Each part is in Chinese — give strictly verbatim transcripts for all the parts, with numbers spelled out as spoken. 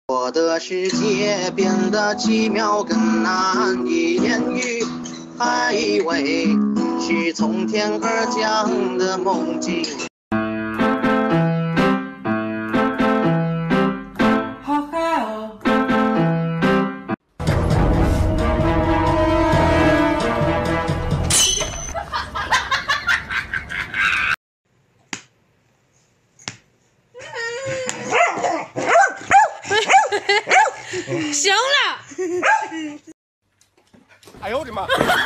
我的世界变得奇妙更难以言喻，还以为是从天而降的梦境。 好嗨哦！ 行了！ 哎呦我的妈！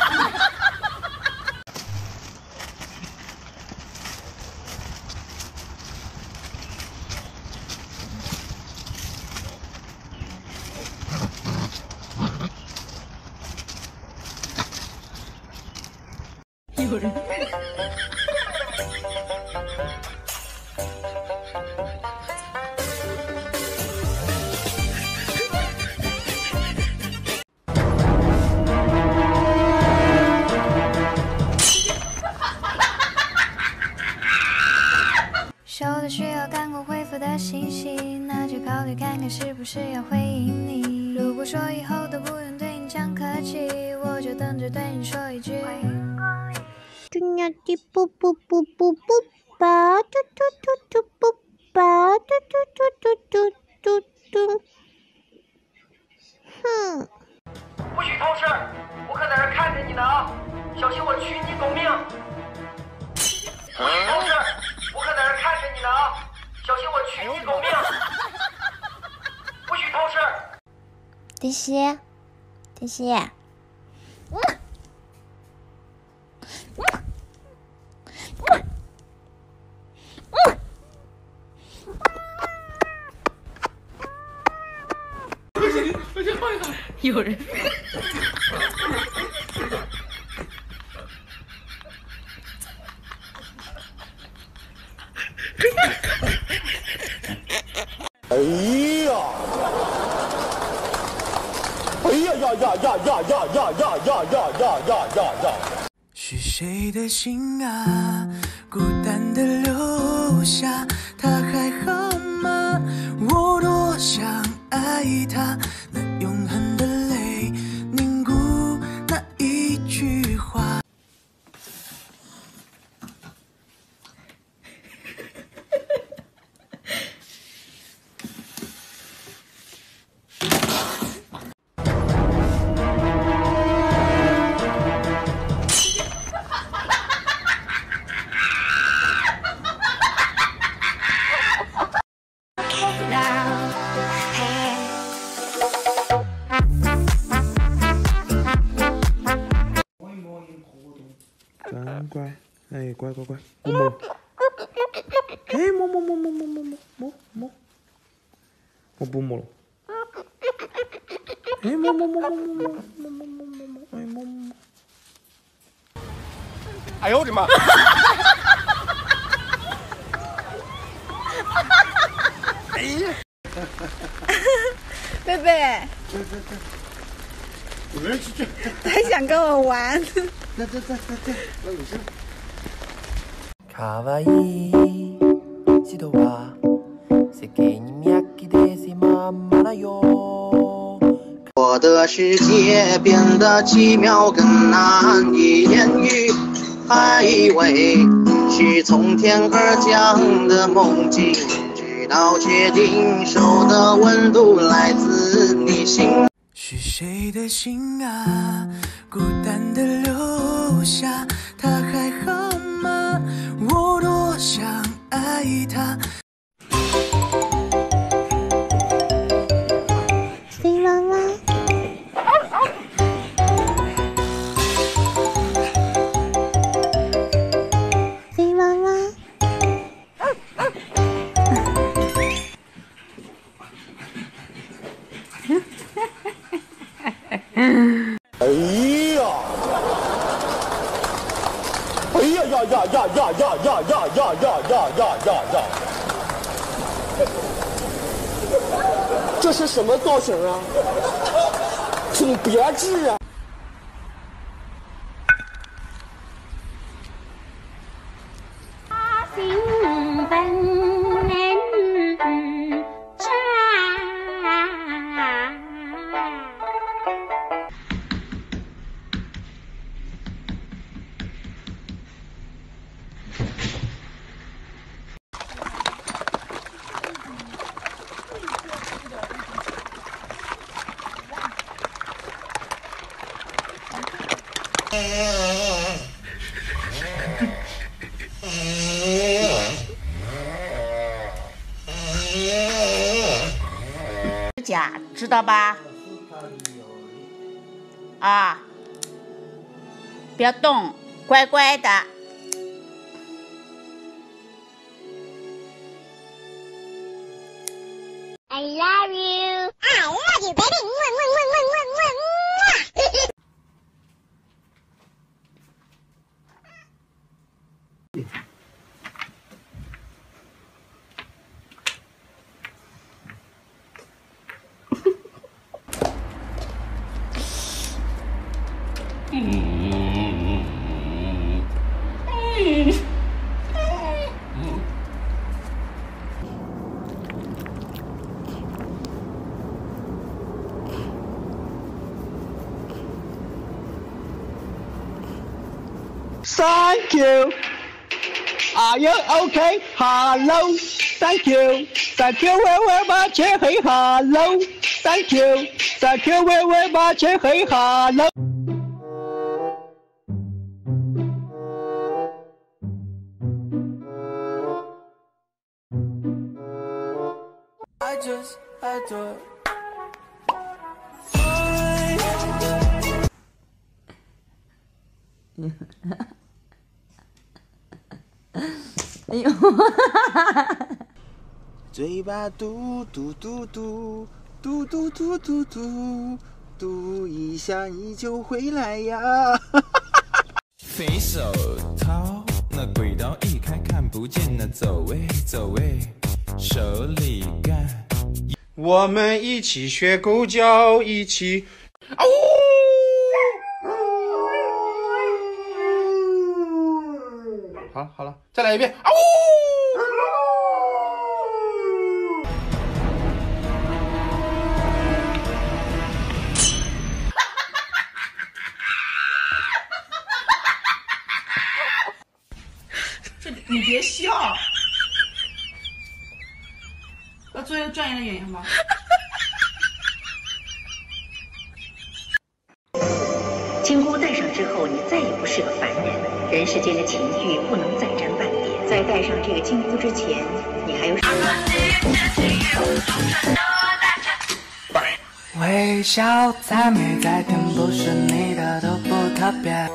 有人。 收到需要赶快回复的信息，那就考虑看看是不是要回应你。如果说以后都不用对你讲客气，我就等着对你说一句。嘟呀滴布布布布布吧，嘟嘟嘟嘟布吧，嘟嘟嘟嘟嘟嘟嘟。哼。 不许偷吃！我可在这看着你呢啊！小心我取你狗命！不许偷吃！我可在这看着你呢啊！小心我取你狗命！不许偷吃！ 迪西，迪西，嗯， 有人。 哎呀！哎呀呀呀呀呀呀呀呀呀呀呀呀呀呀！ 是谁的心啊，孤单的留下，他还好吗？我多想爱他，那永恒的泪凝固那一句话。 真乖，哎，乖乖乖，摸摸，哎，摸摸摸摸摸摸摸摸摸，我不摸了，哎，摸摸摸摸摸摸摸摸摸摸摸，哎，摸摸摸， 哎呦我的妈！哎呀！ 贝贝，他想跟我玩。 在在在在在，那有事。 かわいい人は世界に脈で狭まらよ。 我的世界变得奇妙更难以言喻，还以为是从天而降的梦境，直到确定手的温度来自你心。 是谁的心啊，孤单的留下，他还好吗？我多想爱他。 飞妈妈，飞妈妈， 哎呀！哎呀呀呀呀呀呀呀呀呀呀呀呀呀呀！这是什么造型啊？挺别致啊！ 兴奋。 指甲知道吧？啊，不要动，乖乖的。 I love you. I love you, baby. Thank you. Are you okay? Hello. Thank you. Thank you very very much. Hey, hello. Thank you. Thank you very very much. Hey, hello. I just adore. 哎呦！ 嘴巴嘟嘟嘟嘟嘟嘟嘟嘟嘟嘟一下你就回来呀！ 肥手套，那轨道一开看不见，那走位走位，手里干。 我们一起学狗叫，一起啊呜！ 好了好了，再来一遍啊呜！ 这你别笑，要做一个专业的演员吗？ 金箍戴上之后，你再也不是个凡人。人世间的情欲不能再沾半点。在戴上这个金箍之前，你还有什么？ 微笑再美再甜，不是你的都不特别。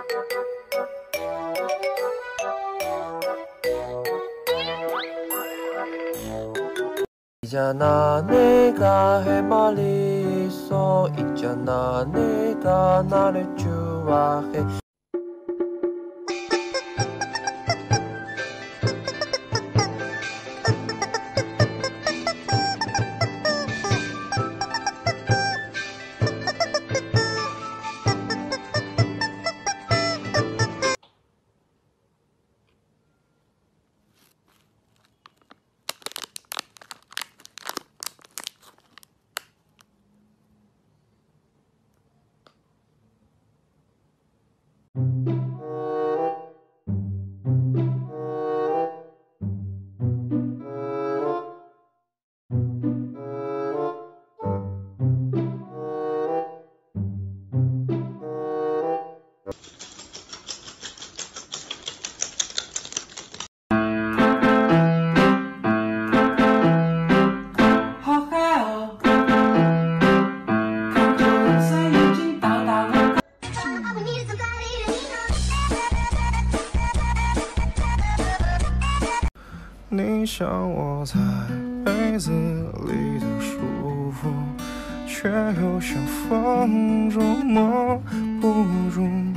있잖아내가해말있어있잖아내가나를좋아해你想我在被子里的舒服，却又像风中抹不住。